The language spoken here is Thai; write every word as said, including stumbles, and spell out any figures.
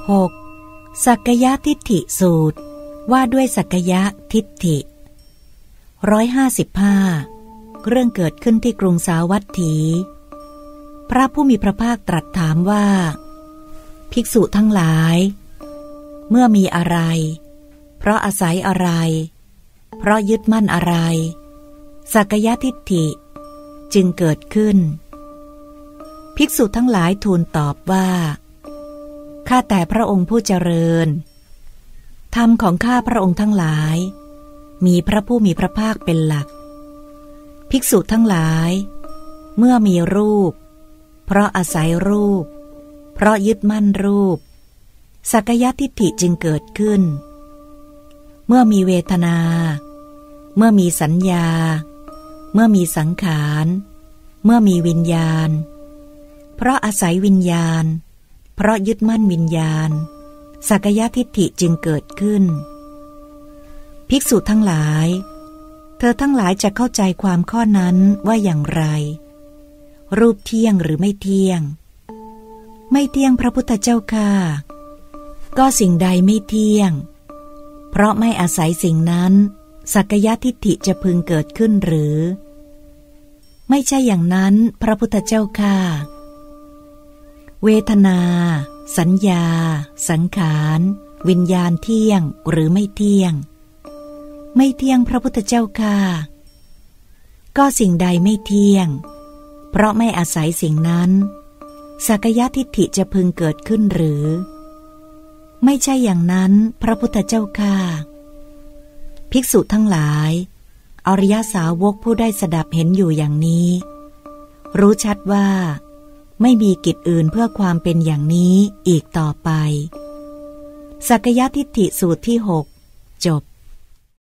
หก. สักกายทิฏฐิสูตรว่าด้วยสักกายทิฏฐิร้อยห้าสิบห้าเรื่องเกิดขึ้นที่กรุงสาวัตถีพระผู้มีพระภาคตรัสถามว่าภิกษุทั้งหลายเมื่อมีอะไรเพราะอาศัยอะไรเพราะยึดมั่นอะไรสักกายทิฏฐิจึงเกิดขึ้นภิกษุทั้งหลายทูลตอบว่าข้าแต่พระองค์ผู้เจริญธรรมของข้าพระองค์ทั้งหลายมีพระผู้มีพระภาคเป็นหลักภิกษุทั้งหลายเมื่อมีรูปเพราะอาศัยรูปเพราะยึดมั่นรูปสักกายทิฏฐิจึงเกิดขึ้นเมื่อมีเวทนาเมื่อมีสัญญาเมื่อมีสังขารเมื่อมีวิญญาณเพราะอาศัยวิญญาณเพราะยึดมั่นวิญญาณสักกายทิฏฐิจึงเกิดขึ้นภิกษุทั้งหลายเธอทั้งหลายจะเข้าใจความข้อนั้นว่าอย่างไรรูปเที่ยงหรือไม่เที่ยงไม่เที่ยงพระพุทธเจ้าค่ะก็สิ่งใดไม่เที่ยงเพราะไม่อาศัยสิ่งนั้นสักกายทิฏฐิจะพึงเกิดขึ้นหรือไม่ใช่อย่างนั้นพระพุทธเจ้าค่ะเวทนาสัญญาสังขารวิญญาณเที่ยงหรือไม่เที่ยงไม่เที่ยงพระพุทธเจ้าค่ะก็สิ่งใดไม่เที่ยงเพราะไม่อาศัยสิ่งนั้นสักกายทิฏฐิจะพึงเกิดขึ้นหรือไม่ใช่อย่างนั้นพระพุทธเจ้าค่ะภิกษุทั้งหลายอริยสาวกผู้ได้สดับเห็นอยู่อย่างนี้รู้ชัดว่าไม่มีกิจอื่นเพื่อความเป็นอย่างนี้อีกต่อไปสักกายทิฏฐิสูตรที่หกจบ